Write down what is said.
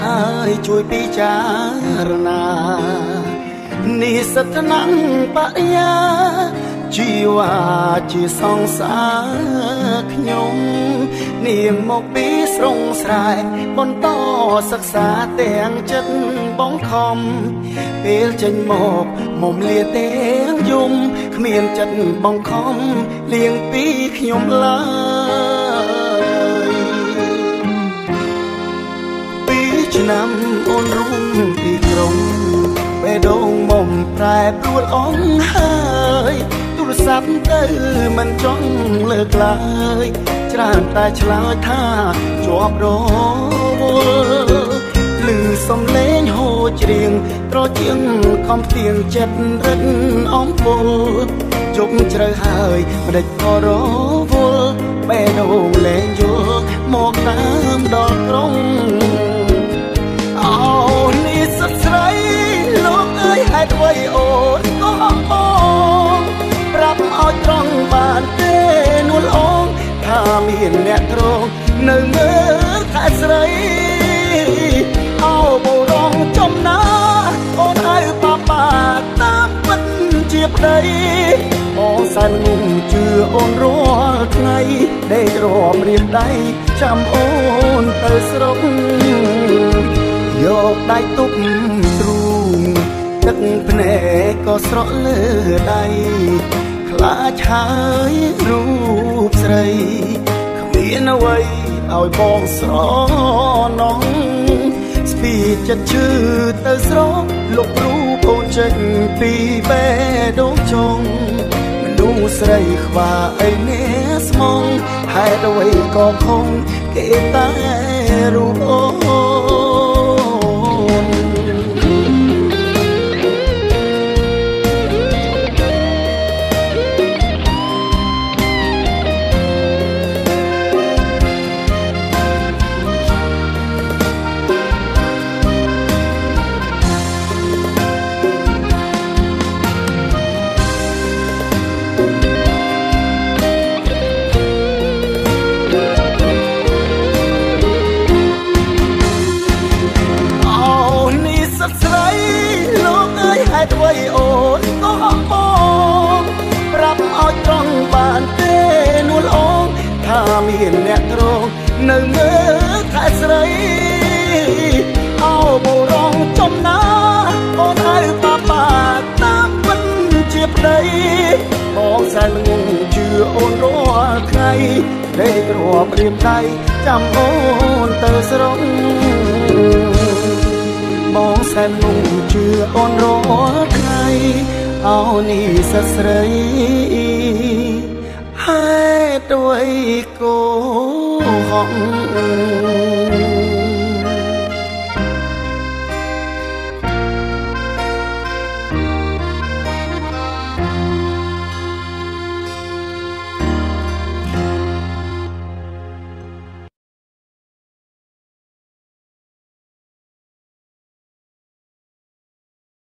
ហើយជួយពិចារណានេះសត្វណាំងបរិយាជីវ៉ាជាសង្សារខ្ញុំនាងមកពីស្រុងស្រែបន្តសិក្សាទាំងចិត្តបងខំពេលចេញមកមុំលាទាំងយំគ្មានចិត្តបងខំលៀងពីខ្ញុំឡើយ2ឆ្នាំអូនរួមទីក្រុងបេះដូងមុំប្រែប្រួលអងហើយទូរស័ព្ទទៅមិនចង់លើកឡើយច្រើនតែឆ្លើយថាជាប់រវល់ឮសំឡេងហូរច្រៀងត្រជាងខំផ្ទៀងចិត្តរឹតអំពូលជប់ជ្រៅហើយមិនដេចក៏រវល់បេះដូងលែងយល់មកតាមដល់ក្រុងអូនេះសុទ្ធស្រីលោកអើយហេតុអ្វីអូនក៏បងប្រាប់ឲ្យត្រង់បានទេនួលអងថាមានអ្នកត្រង់នៅមើលខែស្រីអោបរងចំណាអូនឲ្យប៉ាតាមពិតជាប្តីបងសែនងុំជឿអូនរាល់ថ្ងៃដេករំរៀបដៃចាំអូនទៅស្រុកយកដៃទប់ទ្រូងទឹកភ្នែកក៏ស្រក់លើដៃខ្លាចហើយរូបស្រីគ្មានអ្វីឲ្យបងស្រណងស្ពីចិត្តឈឺទៅស្រកលុបរូបអូនចេញពីបេះដូងចុងមនុស្សស្រីខ្វាអីនេះស្មងហេតុអ្វីក៏ខំគេតែរូបអូនអ្វីអូនក៏បងប្រាប់ឲ្យត្រង់បានទេនួលអងថាមានអ្នកត្រង់នៅមើលខែស្រីអោបរងចំណាអូនឲ្យប៉ាតាមពិតជាប្តីបងសែនងុំជឿអូនរាល់ថ្ងៃដេករាប់រៀមដៃចាំអូនទៅស្រុកបងសែនងុំជឿអូនរាល់ថ្ងៃអោនេះសស្រីហេតុអ្វីក៏ហង